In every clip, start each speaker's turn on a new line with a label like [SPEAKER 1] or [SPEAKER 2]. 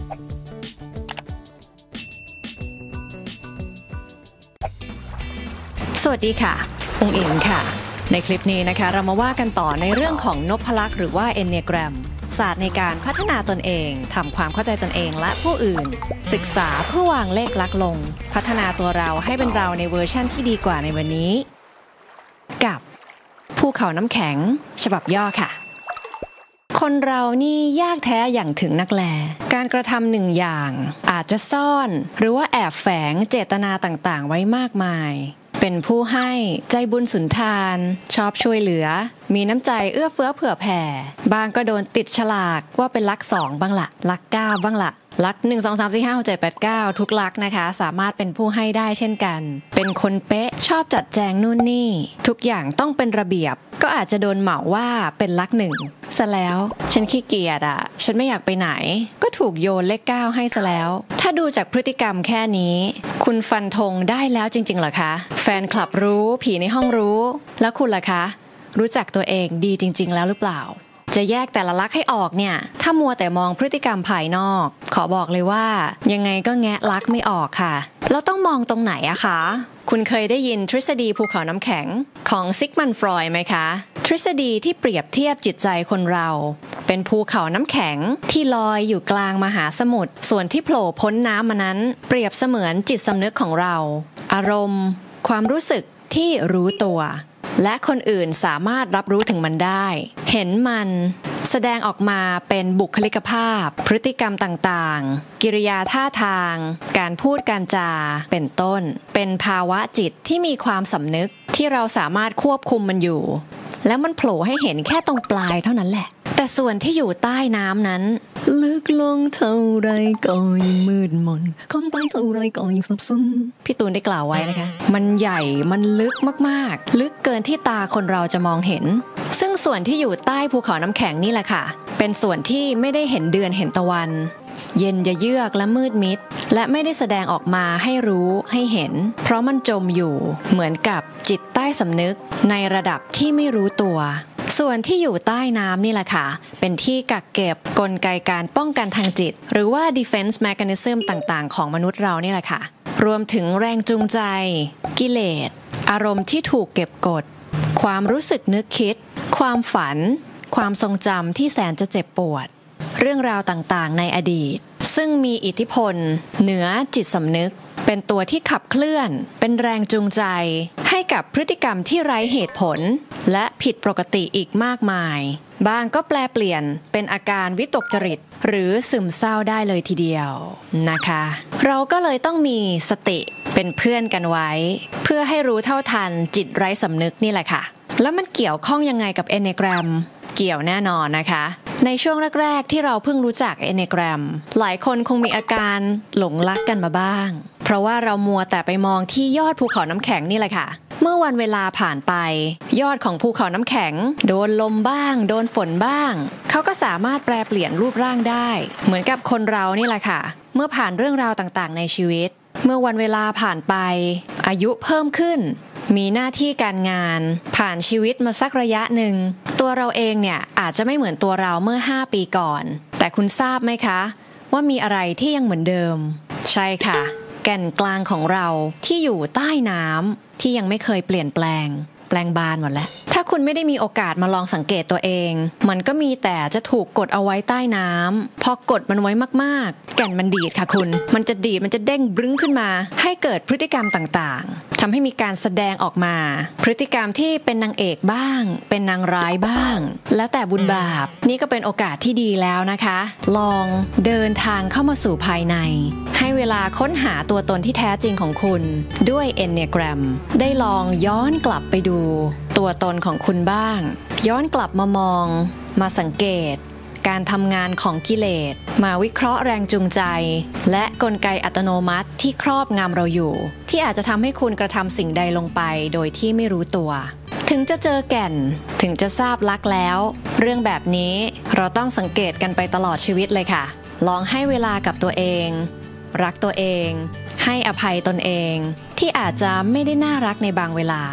[SPEAKER 1] สวัสดีค่ะองค์อิงค่ะในคลิปนี้นะคะเรามาว่ากันต่อในเรื่องของนพลักษณ์หรือว่า Enneagram ศาสตร์ในการพัฒนาตนเองทำความเข้าใจตนเองและผู้อื่นศึกษาเพื่อวางเลขลักษณ์ลงพัฒนาตัวเราให้เป็นเราในเวอร์ชั่นที่ดีกว่าในวันนี้กับภูเขาน้ำแข็งฉบับย่อค่ะคนเรานี่ยากแท้อย่างถึงนักแลการกระทำหนึ่งอย่างอาจจะซ่อนหรือว่าแอบแฝงเจตนาต่างๆไว้มากมายเป็นผู้ให้ใจบุญสุนทานชอบช่วยเหลือมีน้ำใจเอื้อเฟื้อเผื่อแผ่บางก็โดนติดฉลากว่าเป็นลัก2บ้างละลัก9บ้างละลัก1 2 3 4 5 6 7 8 9ทุกลักนะคะสามารถเป็นผู้ให้ได้เช่นกันเป็นคนเป๊ะชอบจัดแจงนู่นนี่ทุกอย่างต้องเป็นระเบียบก็อาจจะโดนเหมาว่าเป็นลัก1ซะแล้วฉันขี้เกียจอ่ะฉันไม่อยากไปไหนก็ถูกโยนเลข9ให้ซะแล้วถ้าดูจากพฤติกรรมแค่นี้คุณฟันธงได้แล้วจริงๆเหรอคะแฟนคลับรู้ผีในห้องรู้แล้วคุณล่ะคะรู้จักตัวเองดีจริงๆแล้วหรือเปล่าจะแยกแต่ละลักษณ์ให้ออกเนี่ยถ้ามัวแต่มองพฤติกรรมภายนอกขอบอกเลยว่ายังไงก็แงะลักษณ์ไม่ออกค่ะแล้วต้องมองตรงไหนอะคะคุณเคยได้ยินทฤษฎีภูเขาน้ำแข็งของซิกมันฟรอยด์ไหมคะทฤษฎีที่เปรียบเทียบจิตใจคนเราเป็นภูเขาน้ำแข็งที่ลอยอยู่กลางมหาสมุทรส่วนที่โผล่พ้นน้ำมานั้นเปรียบเสมือนจิตสำนึกของเราอารมณ์ความรู้สึกที่รู้ตัวและคนอื่นสามารถรับรู้ถึงมันได้เห็นมันแสดงออกมาเป็นบุคลิกภาพพฤติกรรมต่างๆกิริยาท่าทางการพูดการจาเป็นต้นเป็นภาวะจิตที่มีความสำนึกที่เราสามารถควบคุมมันอยู่แล้วมันโผล่ให้เห็นแค่ตรงปลายเท่านั้นแหละแต่ส่วนที่อยู่ใต้น้ำนั้นลึกลงเท่าไรก็ยังมืดมนค้นไปเท่าไรก็ยังสับสนพี่ตูนได้กล่าวไว้นะคะมันใหญ่มันลึกมากๆลึกเกินที่ตาคนเราจะมองเห็นซึ่งส่วนที่อยู่ใต้ภูเขาน้ำแข็งนี่แหละค่ะเป็นส่วนที่ไม่ได้เห็นเดือนเห็นตะวันเย็นเยือกและมืดมิดและไม่ได้แสดงออกมาให้รู้ให้เห็นเพราะมันจมอยู่เหมือนกับจิตใต้สำนึกในระดับที่ไม่รู้ตัวส่วนที่อยู่ใต้น้ำนี่แหละค่ะเป็นที่กักเก็บกลไกการป้องกันทางจิตหรือว่า defense mechanism ต่างๆของมนุษย์เรานี่แหละค่ะรวมถึงแรงจูงใจกิเลสอารมณ์ที่ถูกเก็บกดความรู้สึกนึกคิดความฝันความทรงจำที่แสนจะเจ็บปวดเรื่องราวต่างๆในอดีตซึ่งมีอิทธิพลเหนือจิตสำนึกเป็นตัวที่ขับเคลื่อนเป็นแรงจูงใจให้กับพฤติกรรมที่ไร้เหตุผลและผิดปกติอีกมากมายบางก็แปลเปลี่ยนเป็นอาการวิตกจริตหรือซึมเศร้าได้เลยทีเดียวนะคะเราก็เลยต้องมีสติเป็นเพื่อนกันไว้เพื่อให้รู้เท่าทันจิตไร้สำนึกนี่แหละค่ะแล้วมันเกี่ยวข้องยังไงกับ Enneagram เกี่ยวแน่นอนนะคะในช่วงแรกๆที่เราเพิ่งรู้จัก Enneagram หลายคนคงมีอาการหลงรักกันมาบ้างเพราะว่าเรามัวแต่ไปมองที่ยอดภูเขาน้ำแข็งนี่แหละค่ะเมื่อวันเวลาผ่านไปยอดของภูเขาน้ำแข็งโดนลมบ้างโดนฝนบ้างเขาก็สามารถแปรเปลี่ยนรูปร่างได้เหมือนกับคนเรานี่แหละค่ะเมื่อผ่านเรื่องราวต่างๆในชีวิตเมื่อวันเวลาผ่านไปอายุเพิ่มขึ้นมีหน้าที่การงานผ่านชีวิตมาสักระยะหนึ่งตัวเราเองเนี่ยอาจจะไม่เหมือนตัวเราเมื่อ5 ปีก่อนแต่คุณทราบไหมคะว่ามีอะไรที่ยังเหมือนเดิมใช่ค่ะแก่นกลางของเราที่อยู่ใต้น้ำที่ยังไม่เคยเปลี่ยนแปลงบานหมดแล้วถ้าคุณไม่ได้มีโอกาสมาลองสังเกตตัวเองมันก็มีแต่จะถูกกดเอาไว้ใต้น้ำพอกดมันไว้มากๆแก่นมันดีดค่ะคุณมันจะดีดมันจะเด้งบรึ้งขึ้นมาให้เกิดพฤติกรรมต่างๆทำให้มีการแสดงออกมาพฤติกรรมที่เป็นนางเอกบ้างเป็นนางร้ายบ้างแล้วแต่บุญบาปนี่ก็เป็นโอกาสที่ดีแล้วนะคะลองเดินทางเข้ามาสู่ภายในให้เวลาค้นหาตัวตนที่แท้จริงของคุณด้วย Enneagram ได้ลองย้อนกลับไปดูตัวตนของคุณบ้างย้อนกลับมามองมาสังเกตการทำงานของกิเลสมาวิเคราะห์แรงจูงใจและกลไกอัตโนมัติที่ครอบงำเราอยู่ที่อาจจะทำให้คุณกระทำสิ่งใดลงไปโดยที่ไม่รู้ตัวถึงจะเจอแก่นถึงจะทราบลักแล้วเรื่องแบบนี้เราต้องสังเกตกันไปตลอดชีวิตเลยค่ะลองให้เวลากับตัวเองรักตัวเองให้อภัยตนเองที่อาจจะไม่ได้น่ารักในบางเวลา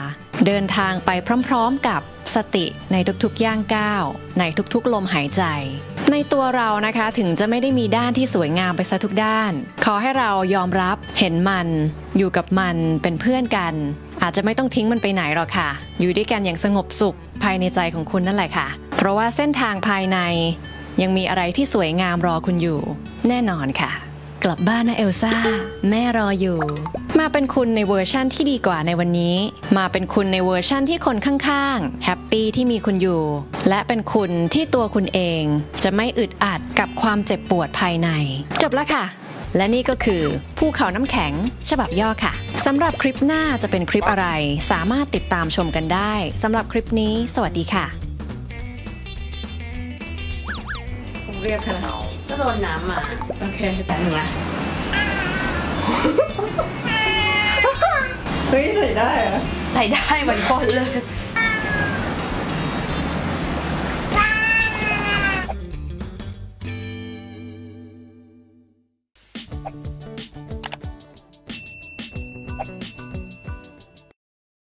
[SPEAKER 1] เดินทางไปพร้อมๆกับสติในทุกๆย่างก้าวในทุกๆลมหายใจในตัวเรานะคะถึงจะไม่ได้มีด้านที่สวยงามไปซะทุกด้านขอให้เรายอมรับเห็นมันอยู่กับมันเป็นเพื่อนกันอาจจะไม่ต้องทิ้งมันไปไหนหรอกค่ะอยู่ด้วยกันอย่างสงบสุขภายในใจของคุณนั่นแหละค่ะเพราะว่าเส้นทางภายในยังมีอะไรที่สวยงามรอคุณอยู่แน่นอนค่ะกลับบ้านนะเอลซ่าแม่รออยู่มาเป็นคุณในเวอร์ชั่นที่ดีกว่าในวันนี้มาเป็นคุณในเวอร์ชั่นที่คนข้างๆแฮปปี้ที่มีคุณอยู่และเป็นคุณที่ตัวคุณเองจะไม่อึดอัดกับความเจ็บปวดภายในจบแล้วค่ะและนี่ก็คือภูเขาน้ำแข็งฉบับย่อค่ะสำหรับคลิปหน้าจะเป็นคลิปอะไรสามารถติดตามชมกันได้สำหรับคลิปนี้สวัสดีค่ะผมเรียกค่ะ
[SPEAKER 2] ก็โดนน้ำมา
[SPEAKER 1] โอเค
[SPEAKER 2] แต่หนึ่งละ
[SPEAKER 1] เฮ้ยใส่ได้เหรอ
[SPEAKER 2] ใส่ได้เหมือนคนเลย